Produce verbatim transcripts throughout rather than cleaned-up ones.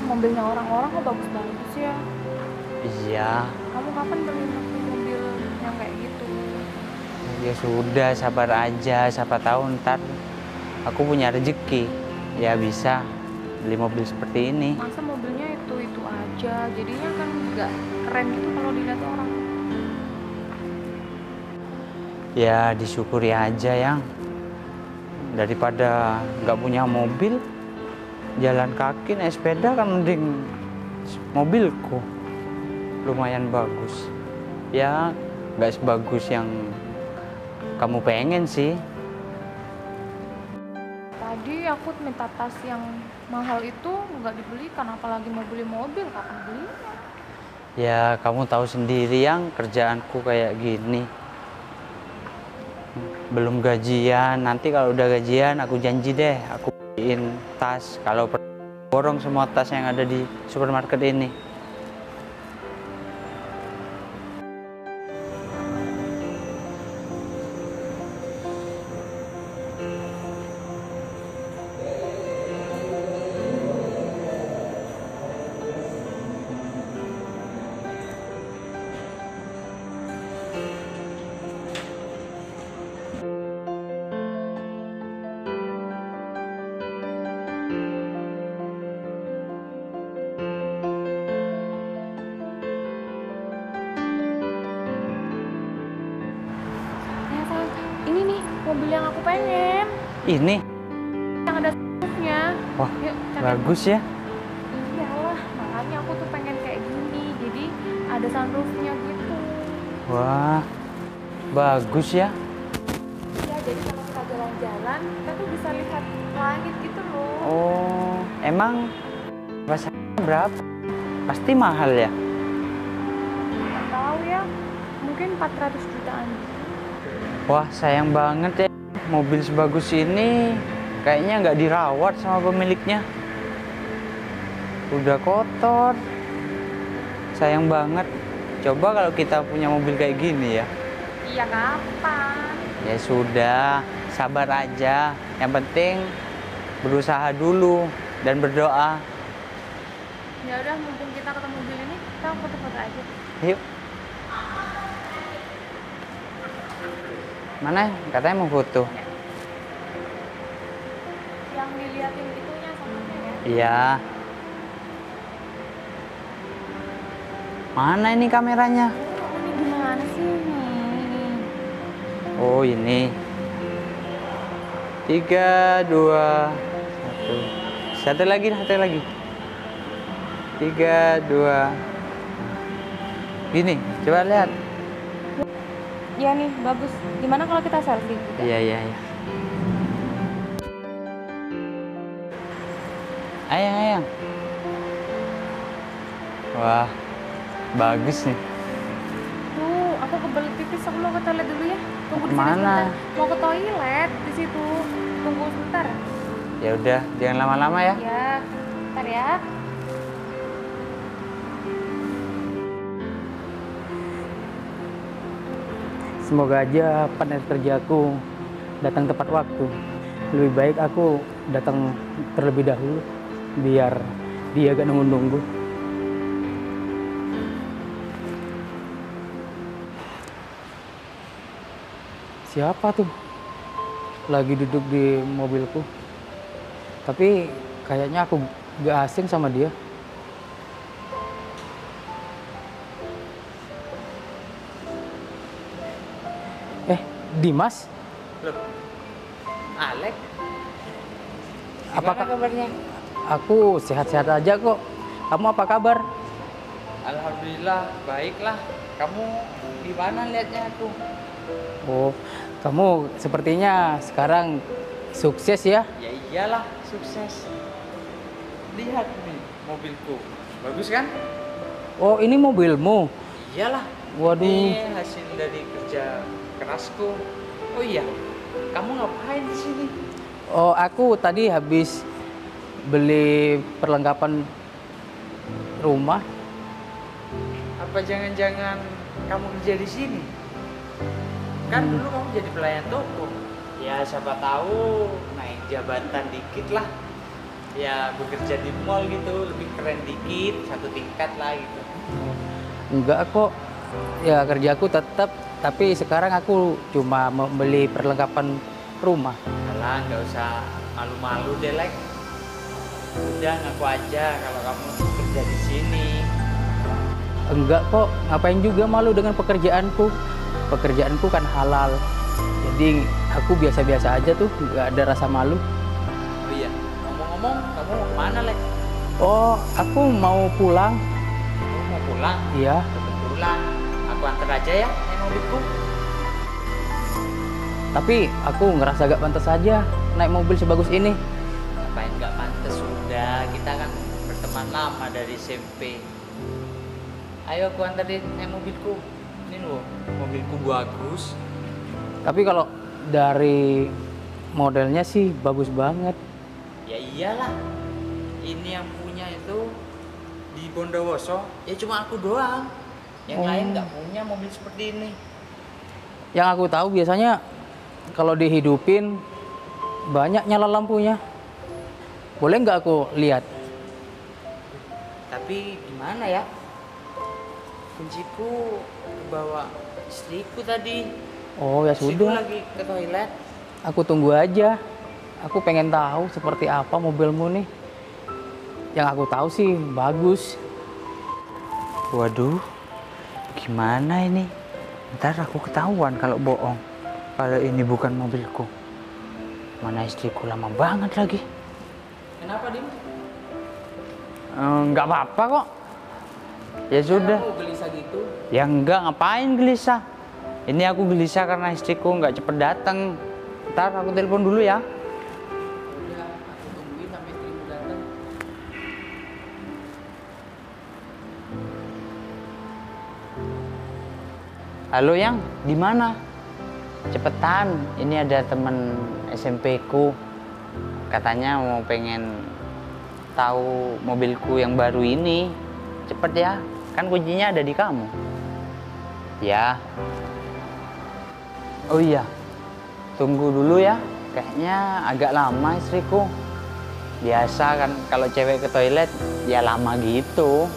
mobilnya orang-orang kok bagus-bagus ya. Iya. Kamu kapan beli mobil yang kayak gitu? Ya sudah, sabar aja. Siapa tahu ntar aku punya rezeki. Ya bisa beli mobil seperti ini. Masa mobilnya itu-itu aja, jadinya kan nggak keren gitu kalau dilihat orang. Ya disyukuri aja yang. Daripada nggak punya mobil, jalan kaki naik sepeda kan mending mobilku. Lumayan bagus. Ya nggak sebagus yang kamu pengen sih. Tadi aku minta tas yang mahal itu nggak dibelikan, apalagi mau beli mobil, kapan beli? Ya kamu tahu sendiri yang kerjaanku kayak gini. Belum gajian, nanti kalau udah gajian aku janji deh aku beliin tas. Kalau borong semua tas yang ada di supermarket ini. Ya sayang, ini nih mobil yang aku pengen, Ini, yang ada sunroofnya. wah Yuk, cari. bagus ya. Iyalah, makanya aku tuh pengen kayak gini, jadi ada sunroofnya gitu. Wah, bagus ya. Ya, jadi kalau kita jalan-jalan, kita tuh bisa lihat langit gitu loh. Oh, emang pasarnya berapa? Pasti mahal ya? Nggak tahu ya, mungkin empat ratus jutaan. Wah, sayang banget ya. Mobil sebagus ini kayaknya nggak dirawat sama pemiliknya. Udah kotor. Sayang banget. Coba kalau kita punya mobil kayak gini ya. Iya, kapan? Ya sudah, sabar aja. Yang penting berusaha dulu dan berdoa. Ya udah, mumpung kita ketemu mobil ini, kita foto-foto aja. Yuk. Mana? Katanya mau foto. Yang diliatin itunya samanya ya. Iya. Mana ini kameranya? Ini gimana sih nih? Oh ini. Tiga, dua, satu. Satu lagi, satu lagi. Tiga, dua. Gini, coba lihat. Ya nih, bagus. Gimana kalau kita selfie? Iya, iya, iya. Ayang, ayang. Wah, bagus nih. Tuh, aku kebelet pipis, aku mau ke toilet dulu ya. Tunggu di sini Mana? sebentar. Mau ke toilet di situ. Tunggu sebentar. Ya udah, jangan lama-lama ya. Ya, bentar ya. Semoga aja partner kerjaku datang tepat waktu. Lebih baik aku datang terlebih dahulu, biar dia gak nunggu-nunggu. Siapa tuh? Lagi duduk di mobilku. Tapi kayaknya aku gak asing sama dia. Eh, Dimas? Loh, Alek, Apakah kabarnya? Aku sehat-sehat aja kok. Kamu apa kabar? Alhamdulillah, baiklah. Kamu gimana lihatnya aku? Oh, kamu sepertinya sekarang sukses ya? Ya iyalah, sukses. Lihat nih mobilku, bagus kan? Oh, ini mobilmu? Iyalah. Waduh. Ini hasil dari kerja kerasku. Oh iya, kamu ngapain di sini? Oh, aku tadi habis beli perlengkapan rumah. Apa jangan-jangan kamu kerja di sini? Kan dulu kamu jadi pelayan toko. Ya siapa tahu naik jabatan dikit lah. ya bekerja di mall gitu, lebih keren dikit, satu tingkat lah gitu. Enggak kok, ya kerjaku tetap, tapi sekarang aku cuma membeli perlengkapan rumah. Alah, nggak usah malu-malu deh, Lek. Udah ngaku aja kalau kamu tuh kerja di sini. Enggak kok, ngapain juga malu dengan pekerjaanku. Pekerjaanku kan halal. Jadi aku biasa-biasa aja tuh, nggak ada rasa malu. Oh iya, ngomong-ngomong, kamu mau kemana, Lek? Oh, aku mau pulang. Kamu mau pulang? Iya. Kebetulan, aku antar aja ya naik mobilku. Tapi aku ngerasa gak pantas aja naik mobil sebagus ini. Ngapain nggak pantas, sudah, kita kan berteman lama dari S M P. Ayo aku anterin naik mobilku. Ini loh, mobilku bagus. Tapi kalau dari modelnya sih bagus banget. Ya iyalah, ini yang punya itu di Bondowoso, ya cuma aku doang. Yang Oh. lain nggak punya mobil seperti ini. Yang aku tahu biasanya kalau dihidupin banyak nyala lampunya. Boleh nggak aku lihat? Tapi gimana ya? Kunciku kebawa istriku tadi. Oh ya Istriku sudah, lagi ke toilet. aku tunggu aja. Aku pengen tahu seperti apa mobilmu nih. Yang aku tahu sih bagus. Waduh, gimana ini? Ntar aku ketahuan kalau bohong. Kalau ini bukan mobilku. Mana istriku lama banget lagi. Kenapa, Dim? Enggak apa-apa kok. Ya sudah. Kamu gelisah gitu? Ya enggak, ngapain gelisah? Ini aku gelisah karena istriku nggak cepet datang. Ntar aku telepon dulu ya. Udah, aku tungguin sampai istrimu datang. Halo Yang, di mana? Cepetan, ini ada temen S M P ku. Katanya mau pengen tahu mobilku yang baru ini. Cepet ya, kan kuncinya ada di kamu. Ya. Oh iya, tunggu dulu ya. Kayaknya agak lama istriku. Biasa kan kalau cewek ke toilet, ya lama gitu.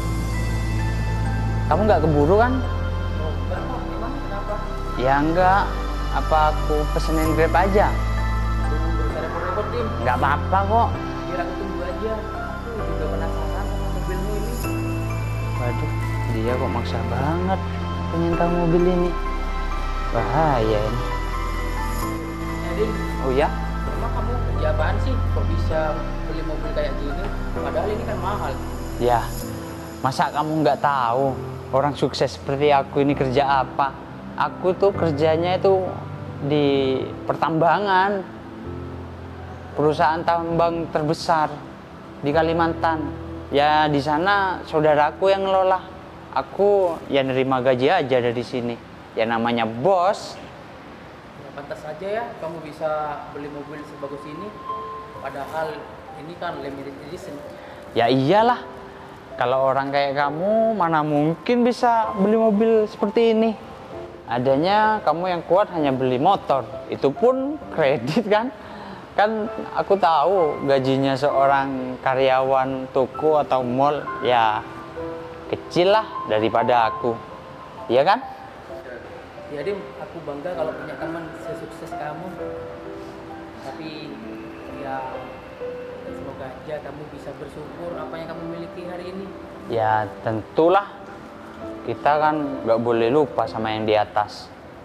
Kamu nggak keburu kan? Oh, enggak kok. Emang kenapa? Ya enggak, apa aku pesenin Grab aja? Aduh, gak usah repot-repot, Dim. Nggak apa-apa kok. Biar aku tunggu aja. Aku juga penasaran sama mobilmu ini. Waduh, dia kok maksa banget pengen tahu mobil ini. Bahaya ini. Eh, Dim, Oh ya? emang kamu kerja apaan sih? Kok bisa beli mobil kayak gini? Padahal ini kan mahal. Ya, masa kamu nggak tahu orang sukses seperti aku ini kerja apa? Aku tuh kerjanya itu di pertambangan, perusahaan tambang terbesar di Kalimantan. Ya di sana saudaraku yang ngelola. Aku ya nerima gaji aja dari sini. Ya namanya bos. Ya, pantas saja ya kamu bisa beli mobil sebagus ini. Padahal ini kan limited edition. Ya iyalah. Kalau orang kayak kamu mana mungkin bisa beli mobil seperti ini. Adanya kamu yang kuat hanya beli motor. Itu pun kredit kan. Kan aku tahu gajinya seorang karyawan toko atau mall ya kecil lah daripada aku. Iya kan? Ya Dim, aku bangga kalau punya teman sesukses kamu. Tapi ya semoga aja kamu bisa bersyukur apa yang kamu miliki hari ini. Ya tentulah. Kita kan nggak boleh lupa sama yang di atas.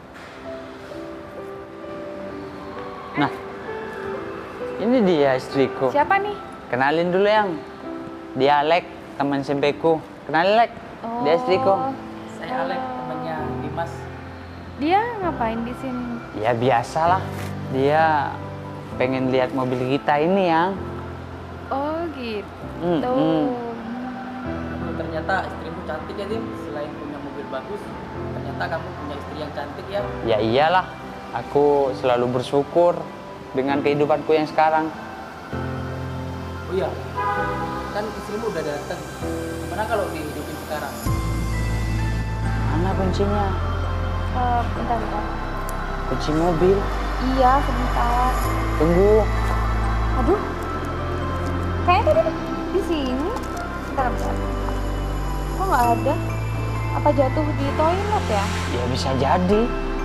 Nah, ini dia istriku. Siapa nih? Kenalin dulu Yang. Dia Alek, teman S M P ku. Kenalin Lek. Dia istriku. Saya Alek, temannya Dimas. Dia ngapain di sini? Ya biasalah. Dia pengen lihat mobil kita ini Yang. Oh gitu. Hmm, hmm. Oh, ternyata istrimu cantik ya Dim. Selain punya mobil bagus, ternyata kamu punya istri yang cantik ya. Ya iyalah. Aku selalu bersyukur dengan kehidupanku yang sekarang. Oh iya, kan istrimu udah datang. Gimana kalau dihidupin sekarang? Mana kuncinya? Eh, bentar, bentar. Kunci mobil. Iya, sebentar. Tunggu. Aduh, toilet. Kok nggak ada? Apa jatuh di toilet ya? Ya bisa jadi.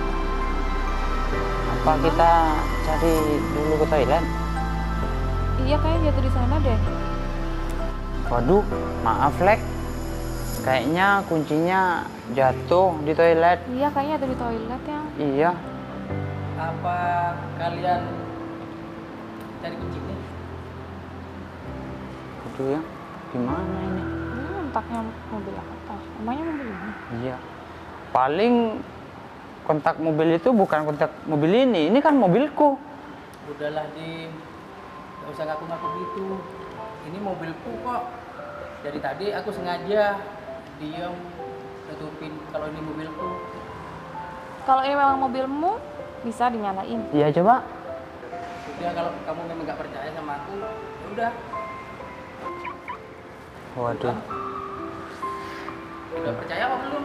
Apa kita cari dulu ke toilet? Iya, kayaknya jatuh di sana deh. Waduh, maaf Lek. Kayaknya kuncinya jatuh di toilet. Iya, kayaknya ada di toilet ya. Iya. Apa kalian cari kuncinya? Waduh ya, gimana ini? Ini kontaknya mobil apa? Emangnya mobil ini? Iya. Paling kontak mobil itu bukan kontak mobil ini. Ini kan mobilku. Udahlah Dim, gak usah ngaku-ngaku gitu. Ini mobilku kok. Dari tadi aku sengaja diam tutupin kalau ini mobilku. Kalau ini memang mobilmu, bisa dinyalain. Iya coba. Sudah, kalau kamu memang gak percaya sama aku, ya udah. Waduh. Udah percaya apa belum?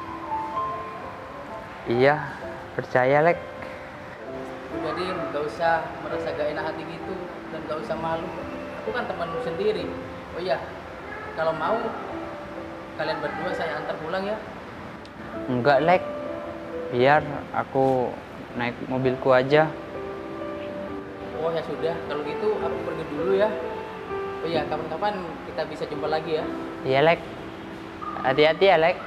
Iya, percaya Lek. Udah Dim, gak usah merasa gak enak hati gitu dan gak usah malu. Aku kan temanmu sendiri. Oh iya, kalau mau kalian berdua saya antar pulang ya. Enggak Lek. Biar aku naik mobilku aja. Oh ya sudah, kalau gitu aku pergi dulu ya. Oh iya, kapan-kapan kita bisa jumpa lagi ya. Iya Lek. Hati-hati ya Lek.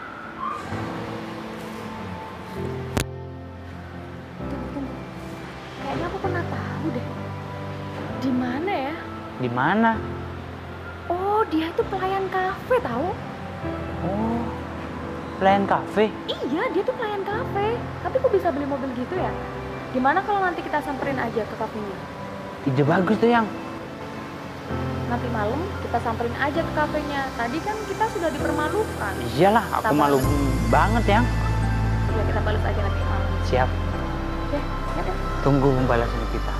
Tunggu, tunggu. Kayaknya aku pernah tahu deh. Di mana ya? Di mana? Oh, dia itu pelayan kafe tahu? Oh, pelayan kafe. Iya, dia tuh pelayan kafe. Tapi kok bisa beli mobil gitu ya? Gimana kalau nanti kita samperin aja ke kafenya? Ide bagus tuh yang. Nanti malam kita samperin aja ke kafenya. Tadi kan kita sudah dipermalukan. Iyalah, aku Kita malu balas. banget yang. Ya kita balas aja nanti malam. Siap. Oke, ya deh. Tunggu pembalasan kita.